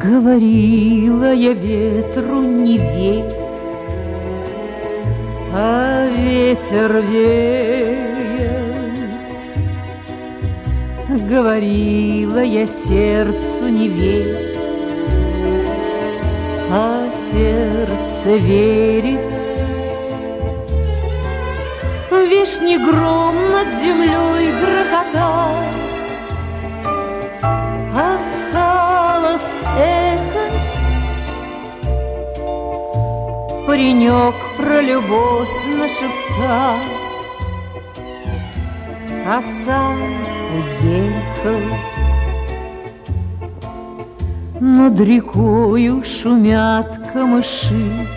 Говорила я ветру, не верь, а ветер веет. Говорила я сердцу, не верь, а сердце верит. Вишний гром над землей грохотал, осталось эхо. Паренек про любовь нашептал, а сам уехал. Над рекою шумят камыши,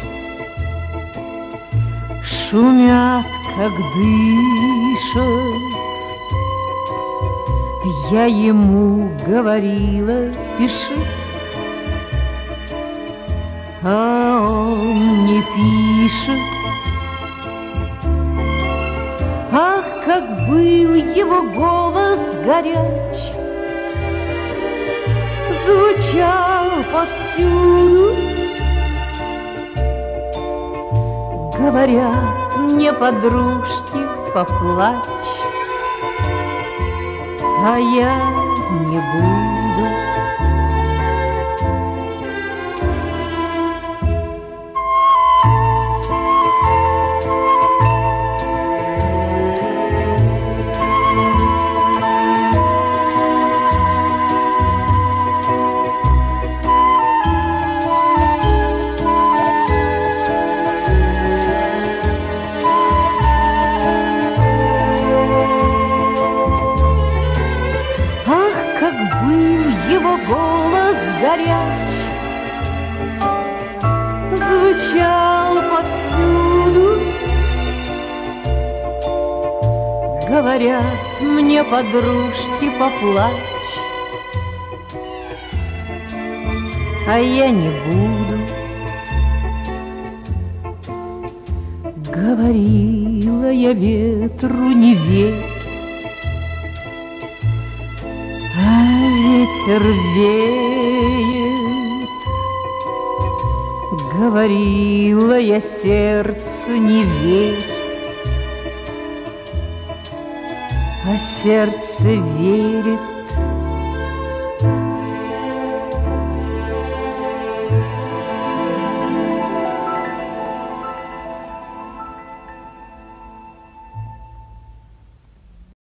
шумят, как дышат. Я ему говорила, пиши, а он не пишет. Ах, как был его голос горяч, звучал повсюду. Говорят мне подружки, поплачь, а я не буду. Его голос горяч звучал повсюду. Говорят мне подружки, поплачь, а я не буду. Говорила я ветру, не верь, ветер веет. Говорила я сердцу, не верь, а сердце верит.